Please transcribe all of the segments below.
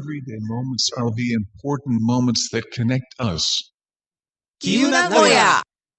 everyday moments are the important moments that connect us. きゆなごや。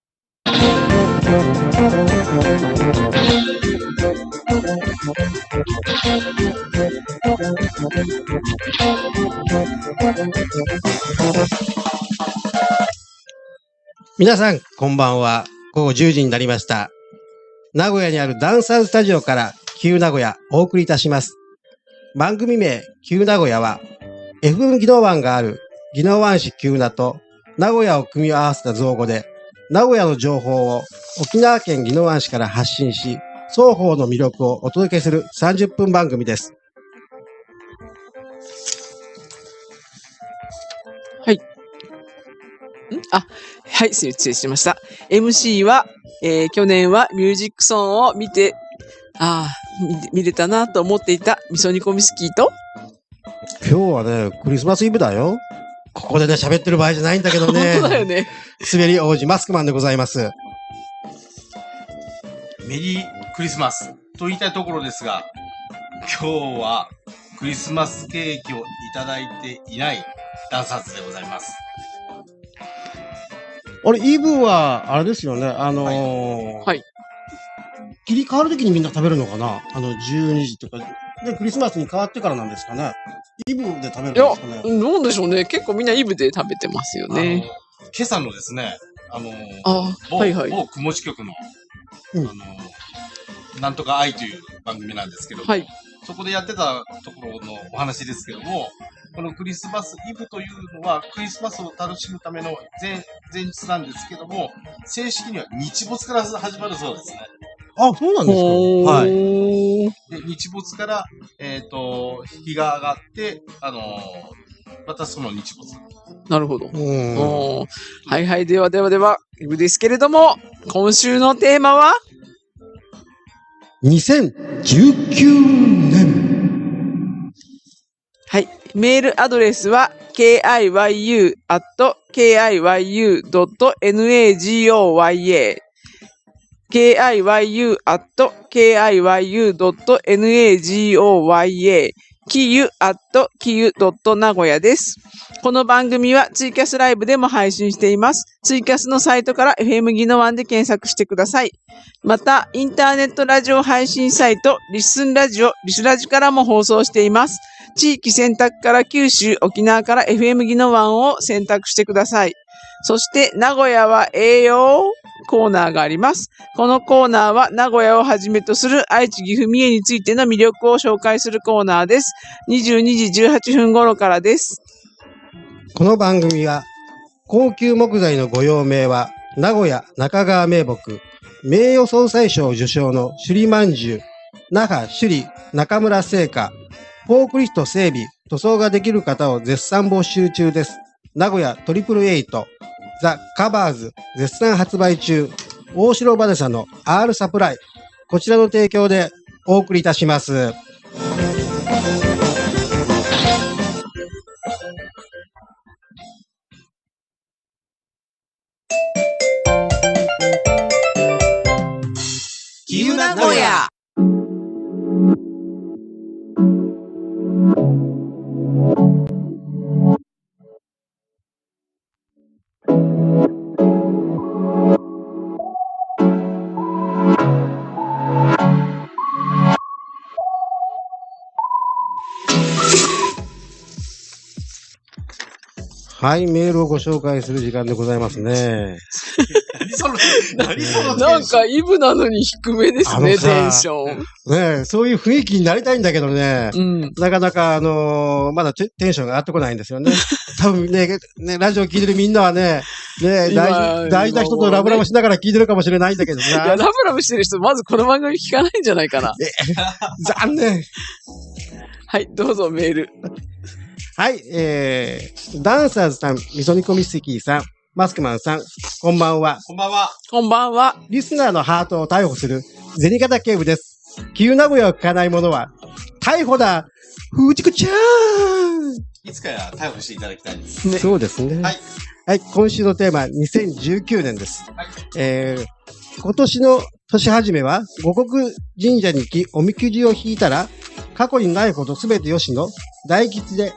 皆さん、こんばんは。午後10時になりました。名古屋にあるダンサーズスタジオから、きゆ名古屋、お送りいたします。番組名、きゆ名古屋は、FM 宜野湾がある、宜野湾市きゆなと、名古屋を組み合わせた造語で、名古屋の情報を沖縄県宜野湾市から発信し、双方の魅力をお届けする30分番組です。 はい。はい、失礼しました。MC は、去年はミュージックソンを見て、見れたなと思っていた味噌煮込みスキーと、 今日はね、クリスマスイブだよ。ここでね、喋ってる場合じゃないんだけどね。 本当だよね。 滑り王子マスクマンでございます。 メリークリスマスと言いたいところですが、今日はクリスマスケーキをいただいていないダンサーズでございます。 あれ、イブは、あれですよね、 はい。 切り替わるときにみんな食べるのかな？12時とか。で、クリスマスに変わってからなんですかね。イブで食べるんですかね。 いや、どうでしょうね。結構みんなイブで食べてますよね。 今朝のですね、 はいはい。 某雲支局の、なんとか愛という番組なんですけども、 はい。 そこでやってたところのお話ですけども、このクリスマスイブというのは、クリスマスを楽しむための前日なんですけども、正式には日没から始まるそうですね。 あ、そうなんですか。はい。 で、日没から、日が上がって、またその日没。 なるほど。はいはい。では、イブですけれども、今週のテーマは 2019年。 はい。メールアドレスは kiyu@kiyu.nagoya kiyu@kiyu.nagoya kiyu@kiyu.nagoya です。この番組はツイキャスライブでも配信しています。ツイキャスのサイトから FM 宜野湾で検索してください。また、インターネットラジオ配信サイト、リスンラジオ、リスラジからも放送しています。地域選択から九州、沖縄から FM 宜野湾を選択してください。そして、名古屋は栄養コーナーがあります。このコーナーは名古屋をはじめとする愛知、岐阜、三重についての魅力を紹介するコーナーです。22時18分頃からです。 この番組は、高級木材のご用命は、名古屋中川名木、名誉総裁賞受賞の首里まんじゅう、那覇首里中村製菓、フォークリフト整備、塗装ができる方を絶賛募集中です。名古屋888、ザ・カバーズ、絶賛発売中、大城バネサの R サプライ、こちらの提供でお送りいたします。 きゆなごや。 はい、メールをご紹介する時間でございますね。 何そのなんかイブなのに低めですね、テンション。 ねえ、そういう雰囲気になりたいんだけどね。なかなかまだテンションが上がってこないんですよね。多分ね、ラジオ聞いてるみんなはね、大事な人とラブラブしながら聞いてるかもしれないんだけどさ。 いや、ラブラブしてる人、まずこの番組聞かないんじゃないかな。 残念。 はい、どうぞメール。 はい、ダンサーズさん、味噌煮込みスキーさん、マスクマンさん、こんばんは。 こんばんは。 こんばんは。 リスナーのハートを逮捕する、銭形警部です。旧名古屋を聞かない者は、逮捕だ藤子ちゃんいつかや逮捕していただきたいです。 ね、そうですね。 はい。 はい、今週のテーマ、2019年です。 はい。 今年の年始めは、五穀神社に行き、おみくじを引いたら、過去にないほどすべてよしの大吉で、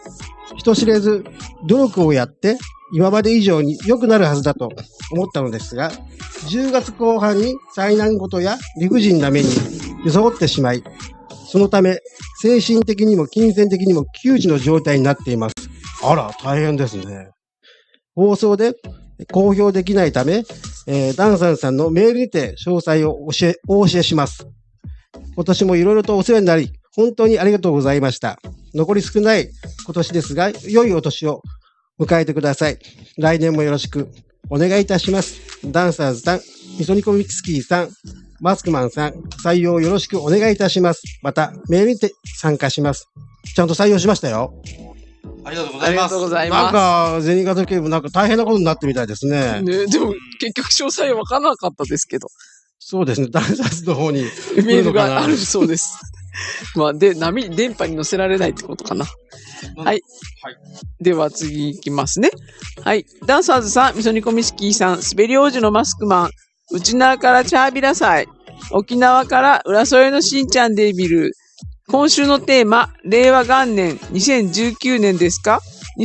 人知れず努力をやって今まで以上に良くなるはずだと思ったのですが、10月後半に災難事や理不尽な目に装ってしまい、そのため精神的にも金銭的にも窮地の状態になっています。あら、大変ですね。放送で公表できないため、ダンサンさんのメールにて詳細をお教えします。今年もいろいろとお世話になり、本当にありがとうございました。残り少ない今年ですが、良いお年を迎えてください。来年もよろしくお願いいたします。ダンサーズさん、ミソニコミツキーさん、マスクマンさん、採用よろしくお願いいたします。また、メールにて参加します。ちゃんと採用しましたよ。 ありがとうごありがざいます。 とうございます。 なんか、銭形警部なんか大変なことになってみたいですね。 ね、でも、結局詳細わからなかったですけど、 そうですね、ダンサーズの方に。 メールがあるそうです。まあ、で、電波に乗せられないってことかな。はい。 はい。 では次行きますね。はい。ダンサーズさん、みそにこみスキーさん、滑り王子のマスクマン、内縄からチャービラ祭、沖縄から浦添のしんちゃんデビル。今週のテーマ、令和元年、2019年ですか？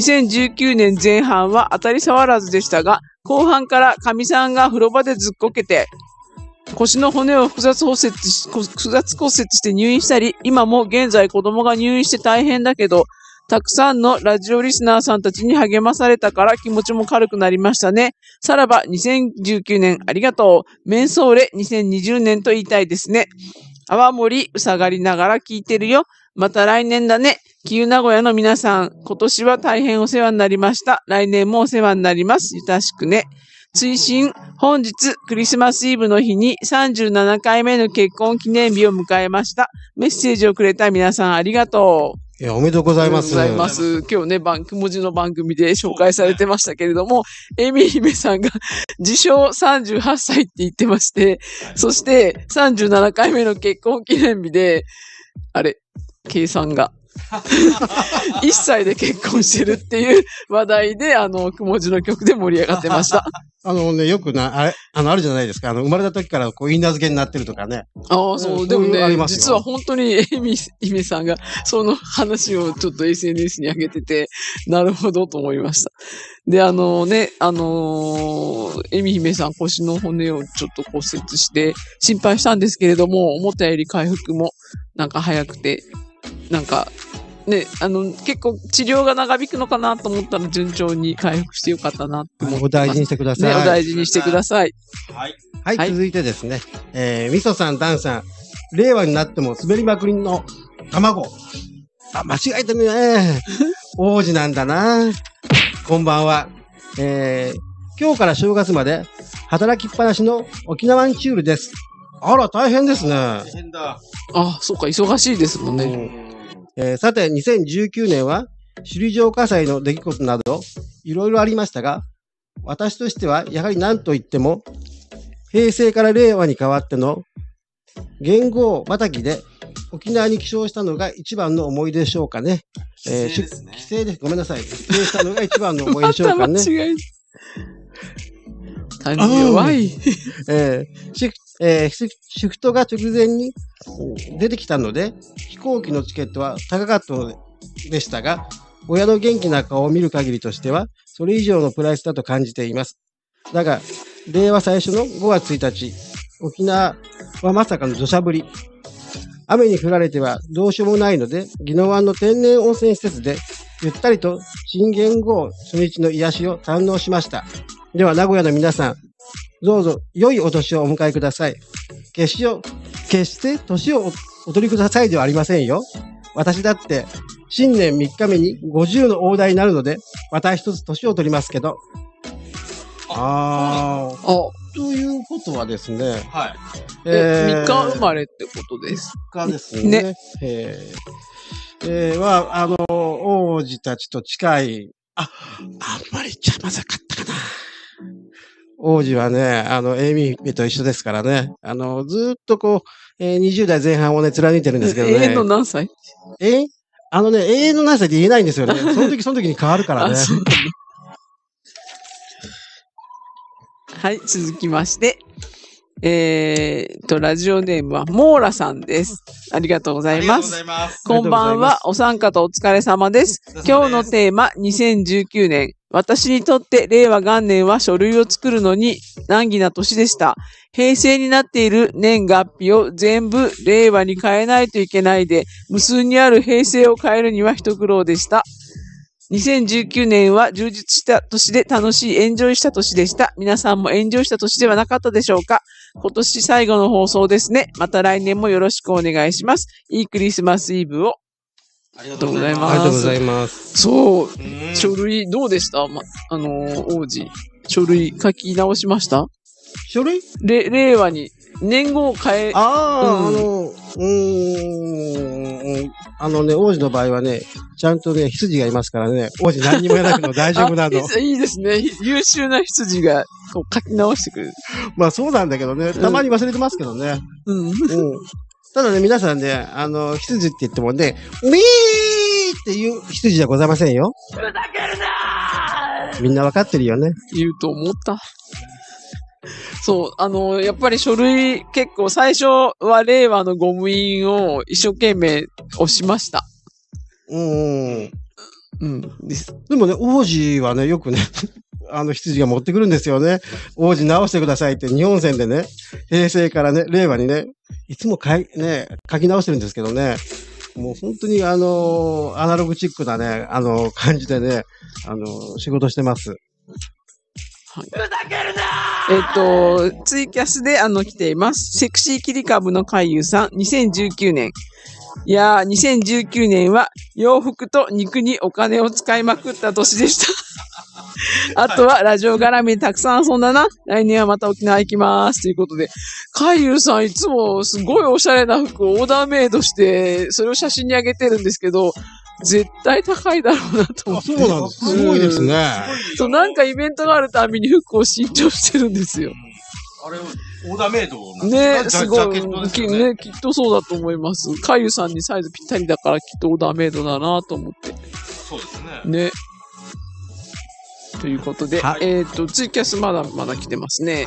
2019 年前半は当たり障らずでしたが、後半から神さんが風呂場でずっこけて、腰の骨を複雑骨折して入院したり、今も現在子供が入院して大変だけど、たくさんのラジオリスナーさんたちに励まされたから気持ちも軽くなりましたね。さらば2019年ありがとう。メンソーレ2020年と言いたいですね。泡盛うさがりながら聞いてるよ。また来年だね。旧名古屋の皆さん、今年は大変お世話になりました。来年もお世話になります。ゆたしくね。追伸、本日クリスマスイブの日に37回目の結婚記念日を迎えました。メッセージをくれた皆さんありがとう。 いや、おめでとうございます。 ありがとうございます。今日ね、くもじの番組で紹介されてましたけれども、エミ姫さんが自称38歳って言ってまして、そして37回目の結婚記念日で、あれ、計算が。1歳で結婚してるっていう話題で、くもじの曲で盛り上がってました。 よくあるじゃないですか。生まれた時からこう、因名付けになってるとかね。 ああ、そう、でもね、 ありますよ実は本当にエミ姫さんがその話をちょっと SNS に上げてて、なるほどと思いました。で、エミ姫さん腰の骨をちょっと骨折して心配したんですけれども、思ったより回復もなんか早くて、なんか、ね、結構治療が長引くのかなと思ったら順調に回復してよかったなって思ってます。 お大事にしてください。 ね、お大事にしてください。 はい。 はい、 はい続いてですね、みそさん、ダンさん、令和になっても滑りまくりの卵。あ、間違えてるね。王子なんだな。こんばんは。今日から正月まで働きっぱなしの沖縄ンチュールです。あら、大変ですね。 大変だ。 あ、そうか、忙しいですもんね。 さて、2019年は首里城火災の出来事など、いろいろありましたが、私としては、やはり何と言っても、平成から令和に変わっての元号またぎで沖縄に帰省したのが一番の思い出でしょうかね。 帰省ですね。 帰省です。ごめんなさい。帰省したのが一番の思い出でしょうかまね。 た間違い。単に弱い。 シフトが直前に出てきたので、飛行機のチケットは高かったのでしたが、親の元気な顔を見る限りとしては、それ以上のプライスだと感じています。だが、令和最初の5月1日、沖縄はまさかの土砂降り。雨に降られてはどうしようもないので、宜野湾の天然温泉施設で、ゆったりと新元号初日の癒しを堪能しました。では、名古屋の皆さん、どうぞ良いお年をお迎えください。決して年をお取りくださいではありませんよ。私だって新年3日目に50の大台になるので、また一つ年を取りますけど。ということはですね。 はい。 3日生まれってことです。 3日ですね。王子たちと近い。あんまり邪魔さかったかな。王子はね、エイミーと一緒ですからね。ずーっとこう、20代前半をね、貫いてるんですけどね。 永遠の何歳？ 永遠の何歳って言えないんですよね。その時に変わるからね。 はい、続きまして。ラジオネームはモーラさんです。 ありがとうござありがとうごいます。 ざいます。 こんばんは。お三方お疲れ様です。今日のテーマ、2019年。私にとって令和元年は書類を作るのに難儀な年でした。平成になっている年月日を全部令和に変えないといけないで、無数にある平成を変えるには一苦労でした。2019年は充実した年で楽しいエンジョイした年でした。皆さんもエンジョイした年ではなかったでしょうか。今年最後の放送ですね。また来年もよろしくお願いします。いいクリスマスイブを。 ありがとうございあります。 がとうございます。 そう、 うん書類どうでした、王子。書類書き直しました？ 書類令和に年号を変え、 王子の場合はね、ちゃんとね、羊がいますからね、王子何にもやらなくても大丈夫なの。 いいですね。優秀な羊がこう書き直してくれる。 まあそうなんだけどね、たまに忘れてますけどね。 うん。 ただね、皆さんね、羊って言ってもね、ウィーっていう羊じゃございませんよ。 ふざけるなーみんなわかってるよね。 言うと思った。そう、やっぱり書類結構最初は令和のゴム印を一生懸命押しました。うんです。 でもね、王子はね、よくね、羊が持ってくるんですよね。王子直してくださいって日本戦でね、平成からね、令和にね、いつも書き直してるんですけどね、もう本当にアナログチックなね、感じでね、仕事してます。 はい、ツイキャスで来ています。セクシー切り株の海遊さん、2019年。いやー、2019年は洋服と肉にお金を使いまくった年でした。あとはラジオ絡みでたくさん遊んだな。来年はまた沖縄行きます。ということで、海遊さんいつもすごいおしゃれな服をオーダーメイドして、それを写真に上げてるんですけど、絶対高いだろうなと思って。 そうなんです。すごいですね。 そう、なんかイベントがあるたびに服を新調してるんですよ。 あれ、オーダーメイドなんですか？ ね、すごい、 ジャケットですよね。 ね、きっとそうだと思います。かゆさんにサイズぴったりだからきっとオーダーメイドだなと思って。 そうですね。 ね。ということで、 はツイキャスまだまだ来てますね。 はい、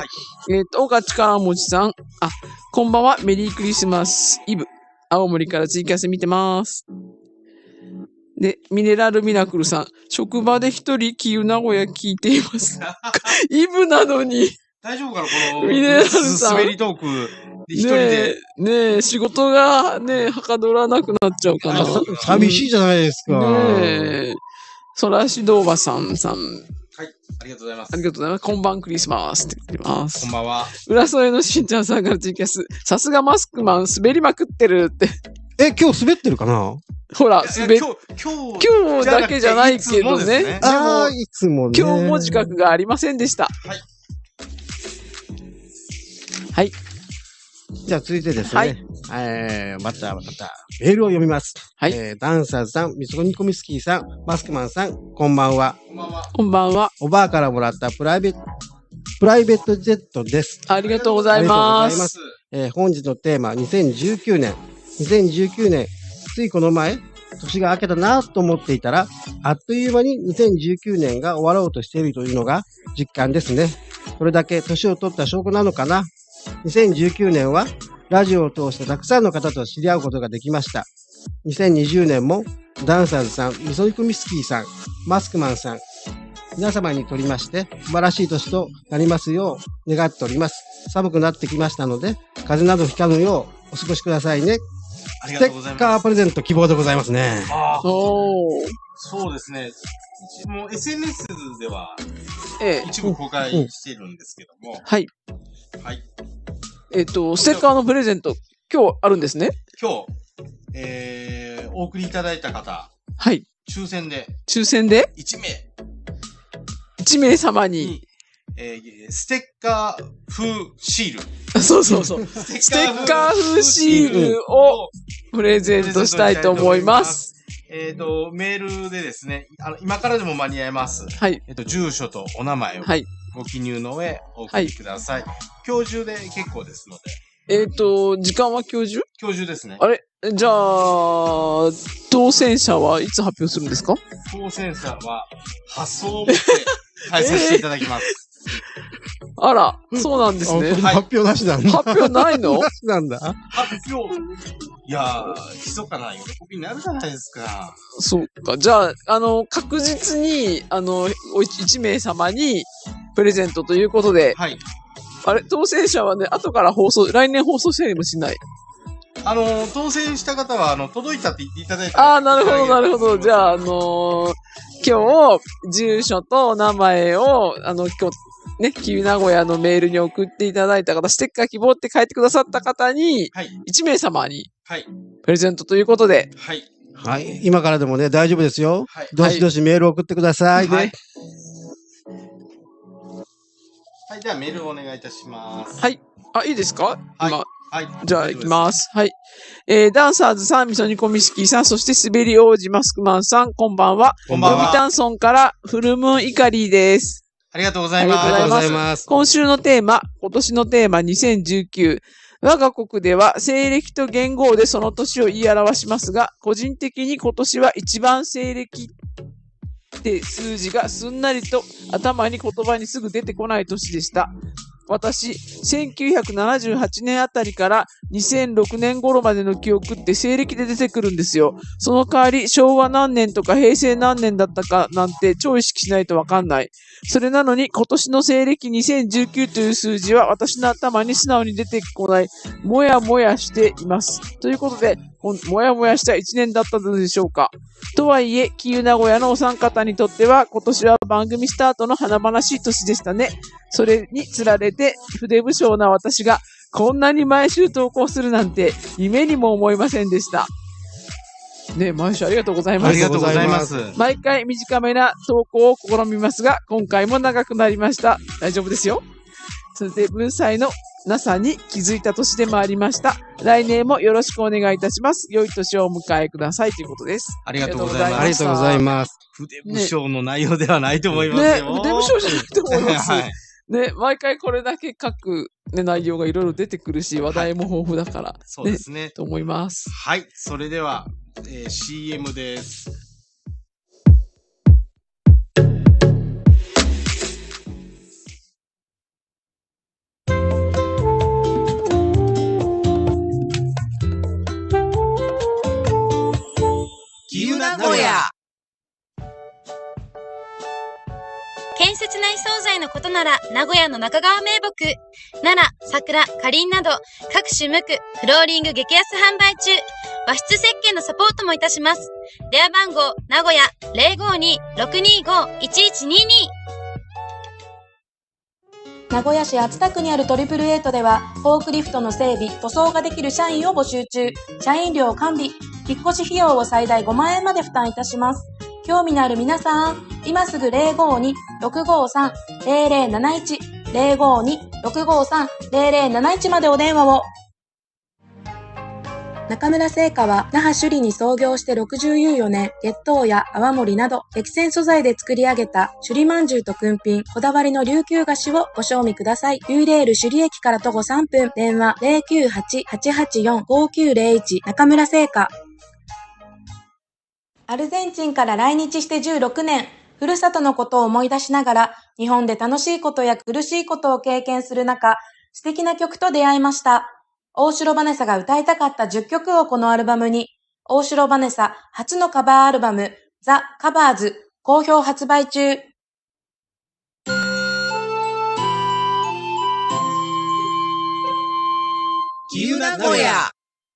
岡力持ちさん。あ、こんばんは。メリークリスマスイブ。青森からツイキャス見てます。で、ミネラルミラクルさん。職場で一人、キー名古屋聞いています。イブなのに。 大丈夫かなこの、 ミネラルさん滑りトークで一人で。 ねえ、仕事がね、はかどらなくなっちゃうかな。 寂しいじゃないですか。 ねえ。ソラシドーバさん。 はい、ありがとうございます。 ありがとうございます。こんばんクリスマスって言ってます。 こんばんは。 浦添のしんちゃんさんからツイキャス。さすがマスクマン滑りまくってるって。 今日滑ってるかな？ ほら、 今今日だけじゃないけどね。 いつもね。 今日も自覚がありませんでした。はい。 じゃあ続いてですね。また、メールを読みます。 はい。 ダンサーズさん、ミソニコミスキーさん、マスクマンさん、こんばんは。 こんばんは。 こんばんは。 おばあからもらったプライベートジェットです。 ありがとうございます。 本日のテーマ、2019年。2019年、ついこの前、年が明けたなと思っていたら、あっという間に2019年が終わろうとしているというのが実感ですね。それだけ年を取った証拠なのかな。2019年は、ラジオを通してたくさんの方と知り合うことができました。2020年も、ダンサーズさん、ミソニコミスキーさん、マスクマンさん、皆様にとりまして、素晴らしい年となりますよう願っております。寒くなってきましたので、風邪などひかぬようお過ごしくださいね。ステッカープレゼント希望でございますね。 そうですね。もう SNS では、一部公開しているんですけども。 はい。 はい。 ステッカーのプレゼント、今日あるんですね。 今日、お送りいただいた方。 はい。 抽選で 1名様に、 ステッカー風シール。 そう。ステッカー風シールをプレゼントしたいと思います。 メールでですね、今からでも間に合います。 はい。 住所とお名前をご記入の上お送りください。今日中で結構ですので。 時間は今日中？ 今日中ですね。 あれ？じゃあ、当選者はいつ発表するんですか？ 当選者は発送を持って返させていただきます。 あら、そうなんですね。 発表なしなんだ。 発表ないの？ なしなんだ。 発表。 いやー、密かな喜びになるじゃないですか。 そうか。じゃあ、確実に、1名様にプレゼントということで、 はい。 あれ、当選者はね、後から来年放送したりもしない。 当選した方は、届いたって言っていただいて。 ああ、なるほど、なるほど。じゃあ、今日、住所と名前を、今日、ね、旧名古屋のメールに送っていただいた方、ステッカー希望って書いてくださった方に、 はい。 1名様に、 はい。 プレゼントということで、 はい。 はい。今からでもね、大丈夫ですよ。 はい。 どしどしメール送ってください。 はい。はい。では、メールをお願いいたします。 はい。あ、いいですかはい。 今。 はい。 じゃあ、行きます。はい。ダンサーズさん、みそ煮込みスキーさん、そして滑り王子マスクマンさん、こんばんは。 こんばんは読谷村からフルムーンイカリーです。 ありがとうございます。 ありがとうございます。 今週のテーマ、今年のテーマ2019。我が国では西暦と元号でその年を言い表しますが、個人的に今年は一番西暦って数字がすんなりと頭に言葉にすぐ出てこない年でした。私、1978年あたりから2006年頃までの記憶って西暦で出てくるんですよ。その代わり昭和何年とか平成何年だったかなんて超意識しないとわかんない。それなのに今年の西暦2019という数字は私の頭に素直に出てこない。もやもやしています。ということで、もやもやした一年だったのでしょうか。とはいえ、旧名古屋のお三方にとっては今年は番組スタートの華々しい年でしたね。それにつられて筆不詳な私がこんなに毎週投稿するなんて夢にも思いませんでした。ね、毎週ありがとうございます。 ありがとうございます。 毎回短めな投稿を試みますが、今回も長くなりました。大丈夫ですよ。それで文才のなさに気づいた年でもありました。来年もよろしくお願いいたします。良い年をお迎えくださいということです。 ありがとうございます。 ありがとうございます。 筆不詳の内容ではないと思いますよ。 ね、筆不詳じゃないと思います。 はい。 ね、毎回これだけ書く、ね、内容がいろいろ出てくるし、話題も豊富だから、 そうですね。 と思います。 はい。それでは、CM です。 旧名古屋。 建設内惣菜のことなら名古屋の中川名木、奈良、桜、かりんなど各種無垢、フローリング激安販売中。和室設計のサポートもいたします。電話番号名古屋 052-625-1122。 名古屋市熱田区にあるトリプルエイトでは、フォークリフトの整備、塗装ができる社員を募集中。社員料完備、引っ越し費用を最大5万円まで負担いたします。興味のある皆さん、今すぐ 052-653-0071、052-653-0071までお電話を。中村製菓は那覇首里に創業して64年、月桃や泡盛など激戦素材で作り上げた首里まんじゅうとくんぴん、こだわりの琉球菓子をご賞味ください。ユーレール首里駅から徒歩3分、電話 098-884-5901 中村製菓。アルゼンチンから来日して16年、ふるさとのことを思い出しながら、日本で楽しいことや苦しいことを経験する中、素敵な曲と出会いました。大城バネサが歌いたかった10曲をこのアルバムに、大城バネサ初のカバーアルバム、ザ・カバーズ、好評発売中。 旧名古屋。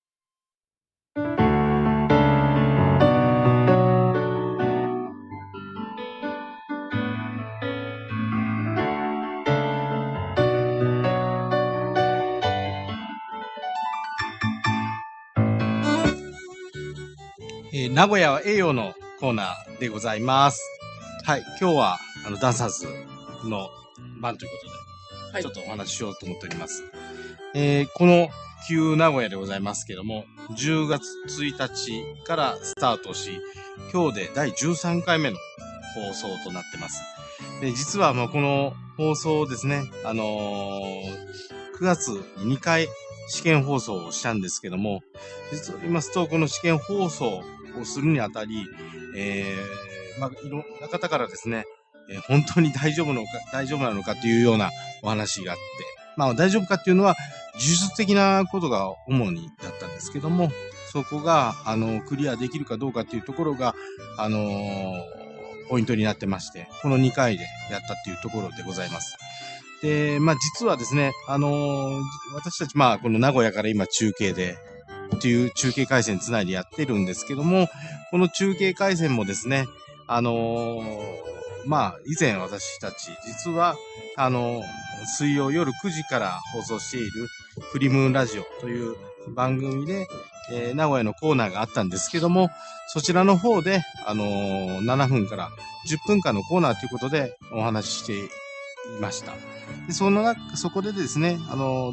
名古屋は栄養のコーナーでございます。はい。今日は、ダンサーズの番ということで、はい、ちょっとお話ししようと思っております。この旧名古屋でございますけども、10月1日からスタートし、今日で第13回目の放送となってます。で、実はこの放送ですね、9月に2回試験放送をしたんですけども、実を言いますと、この試験放送をするにあたり、いろんな方からですね、本当に大丈夫なのかというようなお話があって、大丈夫かっていうのは、技術的なことが主にだったんですけども、 そこが、クリアできるかどうかっていうところが、ポイントになってまして、この2回でやったっていうところでございます。で、実はですね、私たち、この名古屋から今中継で、っていう中継回線つないでやってるんですけども、この中継回線もですね、以前私たち、実は、水曜夜9時から放送しているフリムーンラジオという番組で、名古屋のコーナーがあったんですけども、そちらの方で、7分から10分間のコーナーということでお話ししていました。でそこでですね、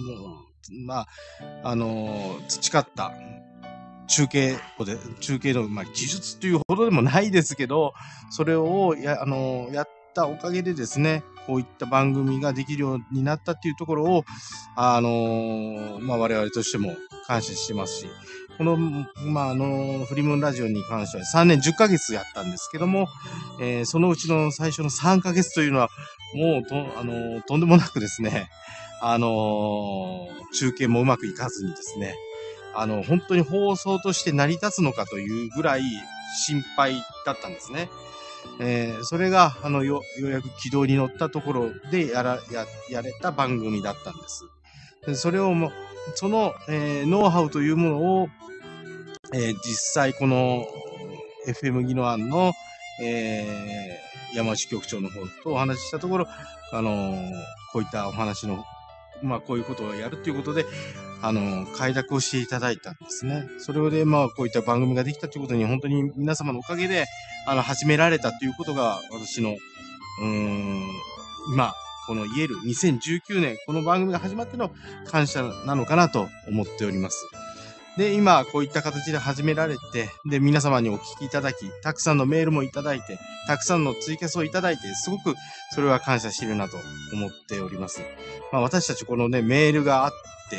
培った中継の、技術というほどでもないですけど、それをやったおかげでですね、こういった番組ができるようになったっていうところを、我々としても感謝してますし、この、フリムーンラジオに関しては3年10ヶ月やったんですけども、そのうちの最初の3ヶ月というのは、もうとんでもなくですね、中継もうまくいかずにですね、本当に放送として成り立つのかというぐらい心配だったんですね。それが、ようやく軌道に乗ったところでやれた番組だったんです。でそれをその、ノウハウというものを、実際この FM ギノアンの、山内局長の方とお話ししたところ、こういったお話の、こういうことをやるということで、開拓をしていただいたんですね。それで、こういった番組ができたということに、本当に皆様のおかげで、始められたということが、私の、今、この言える2019年、この番組が始まっての感謝なのかなと思っております。で、今、こういった形で始められて、で、皆様にお聞きいただき、たくさんのメールもいただいて、たくさんのツイキャスをいただいて、すごくそれは感謝しているなと思っております。私たちこのね、メールがあって、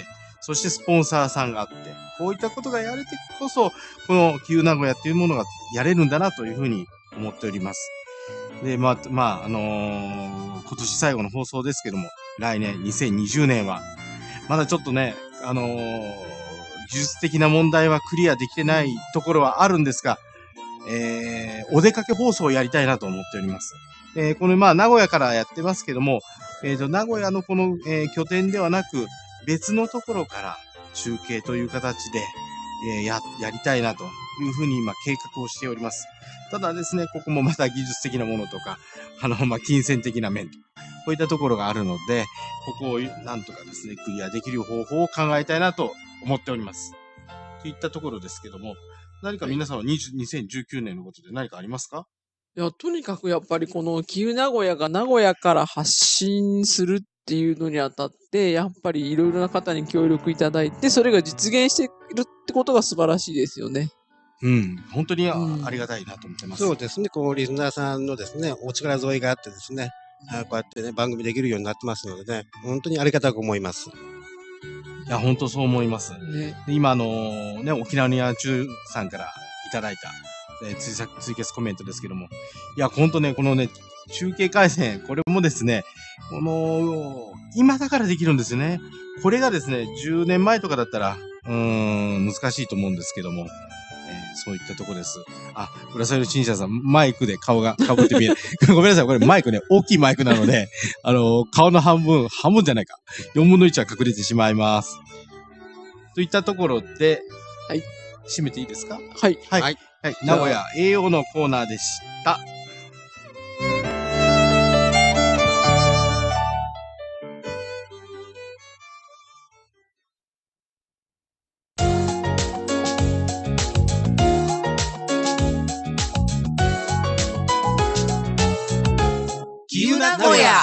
そしてスポンサーさんがあって、こういったことがやれてこそ、この旧名古屋っていうものがやれるんだなというふうに思っております。で、今年最後の放送ですけども、来年2020年は、まだちょっとね、技術的な問題はクリアできてないところはあるんですが、お出かけ放送をやりたいなと思っております。この名古屋からやってますけども、名古屋のこの、拠点ではなく、別のところから中継という形で、やりたいなというふうに今計画をしております。ただですね、ここもまた技術的なものとか、金銭的な面とか、こういったところがあるので、ここをなんとかですね、クリアできる方法を考えたいなと思っております。といったところですけども、何か皆さんは2019年のことで何かありますか？ いや、とにかくやっぱりこの旧名古屋が名古屋から発信するっていうのにあたって、やっぱりいろいろな方に協力いただいて、それが実現しているってことが素晴らしいですよね。 本当にありがたいなと思ってます。 そうですね、こう、リスナーさんのですね、お力添えがあってですね、こうやってね、番組できるようになってますのでね、本当にありがたく思います。 いや、本当そう思います。 ね、 今沖縄にアチュさんからいただいた、ツイキャスコメントですけども、いや、本当ね、このね、中継回線、これもですね、今だからできるんですよね。これがですね、10年前とかだったら、難しいと思うんですけども、そういったとこです。浦添の陳謝さん、マイクで顔が被って見えない。ごめんなさい、これマイクね、大きいマイクなので、顔の半分じゃないか。4分の1は隠れてしまいます。といったところで、はい。締めていいですか？ はい。 はい。はい。名古屋栄養のコーナーでした。 旧名古屋。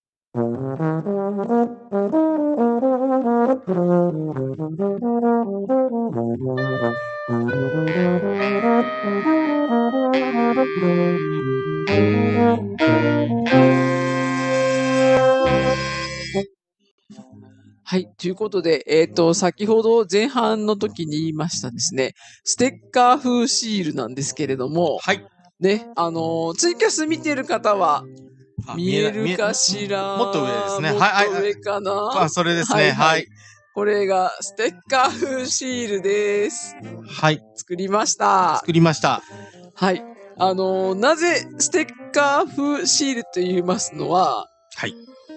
はい。ということで、先ほど前半の時に言いましたですね、ステッカー風シールなんですけれども、 はい。 ね、ツイキャス見てる方は、見えるかしら？ もっと上ですね。 もっと上かな？ それですね。はい。 これがステッカー風シールです。 はい。 作りました。 作りました。 はい。なぜステッカー風シールと言いますのは、 はい。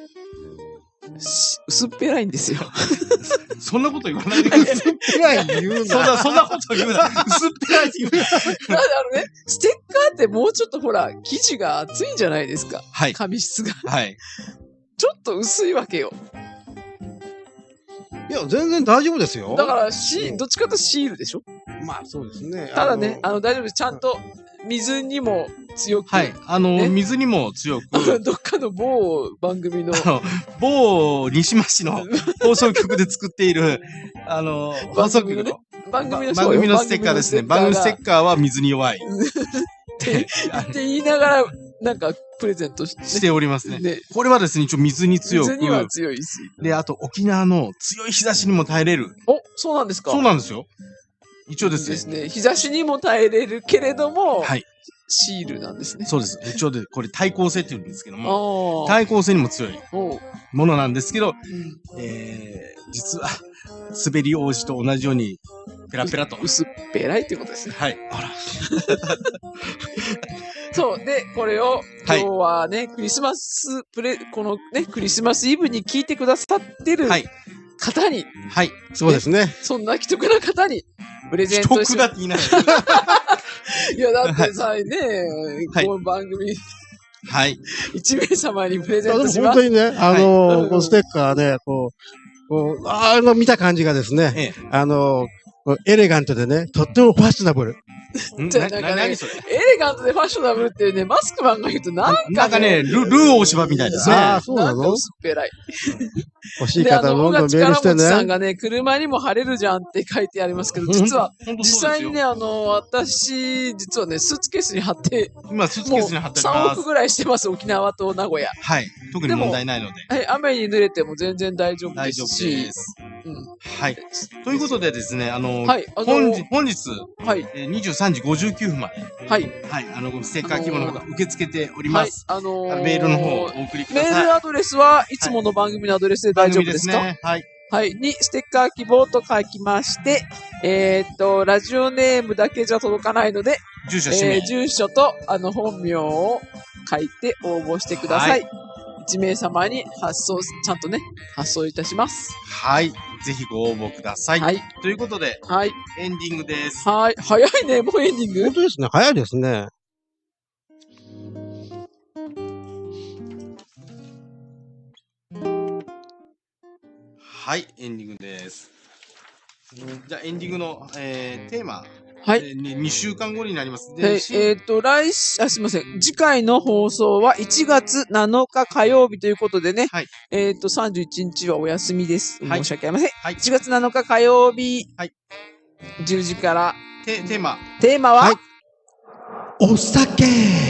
薄っぺらいんですよ。 そんなこと言わないでください。 いや、言うな。 そんなこと言うな。薄っぺらいって言うな。 だね、ステッカーってもうちょっとほら、生地が厚いんじゃないですか。 はい。 紙質が。 はい。 ちょっと薄いわけよ。 いや、全然大丈夫ですよ。 だから、どっちかというとシールでしょ。 まあ、そうですね。 ただね、大丈夫です。ちゃんと水にも強く。 はい。 ね水にも強く、 どっかの某番組の某西間市の放送局で作っている、放送局の番組の番組のステッカーですね。番組ステッカーは水に弱い。 って言いながら、なんか、プレゼントして、 しておりますね。 ね。 これはですね、一応水に強く。 水には強いです。 で、あと沖縄の強い日差しにも耐えれる。 お、そうなんですか。 そうなんですよ。一応ですね。 ですね。日差しにも耐えれるけれども、 はい。 シールなんですね。 そうです。一応で、これ対抗性って言うんですけども、 ああ。 対抗性にも強いおうものなんですけど、 うん実は、滑り王子と同じように、ペラペラと。 薄っぺらいってことですね。 はい。あら。 そう。で、これを、 はい今日はね、クリスマスこのね、クリスマスイブに聞いてくださってるはい。 方に、 はい。 そうですね。 そんな既得な方に、プレゼン既トし得だって言いながいや、だってさ、ね、 はいこの番組、 ら。はい。 1名様にプレいやでもゼントします。 本当にね、 はいこのステッカーね、見た感じがですね、 えエレガントでね、とってもファッショナブル。 え。 じゃあなんかね何それエレガントでファッショナブルってね、マスクマンが言うとなんかね、 ルー大芝みたいですね。 あーそうなのんか薄っぺらい。 欲しいで、 方どんどんメールして小勝さんね。 がね、車にも貼れるじゃんって書いてありますけど、実は、 本当実そうですよ際にね、私、実はね、スーツケースに貼って、 今、スーツもうケースに貼ってあり 3 ます。 億ぐらいしてます、沖縄と名古屋。 はい。特に問題ないので。 はい、雨に濡れても全然大丈夫で大丈夫すしで、す。 うん。 はい。ということでですね、 はい、 本日、 はい、 23時59分まで、 はい、 はい、ステッカー希望の方、受け付けておりはいます。、 メメールの方をお送りください。 メールアドレスはいつもの番組のアドレスで大丈夫ですか？ 番組ね。はい。 はい。に、ステッカー希望と書きまして、ラジオネームだけじゃ届かないので、 住所、氏名。 住所と、本名を書いて応募してください。1名様にちゃんとね、発送いたします。 はい。ぜひご応募ください。 はい。 ということで、 はい。 エンディングです。 はい。早いね、もうエンディング本。当ですね、早いですね。 はい、エンディングです。じゃあ、エンディングの、テーマ。 はい。 2週間後になります。ですいません。次回の放送は1月7日火曜日ということでね。 はい。 31日はお休みです。 はい申し訳ありません。 はい。 1月7日火曜日。 はい。 10時から。 テーマ。 テーマは、 はいお酒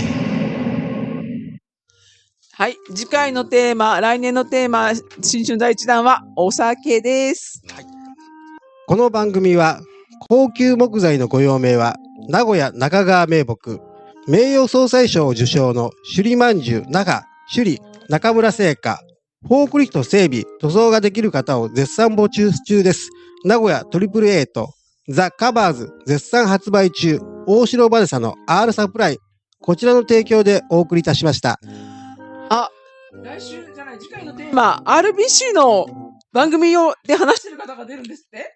はい。次回のテーマ、来年のテーマ、新春第一弾はお酒です。 この番組は、高級木材のご用命は、名古屋中川名木、名誉総裁賞受賞の首里まんじゅう那覇首里中村製菓、フォークリフト整備、塗装ができる方を絶賛募集中です。名古屋AAAとザ・カバーズ絶賛発売中、大城バネサの R サプライ、こちらの提供でお送りいたしました。 来週じゃない、次回のテーマ、RBC の番組で話してる方が出るんですって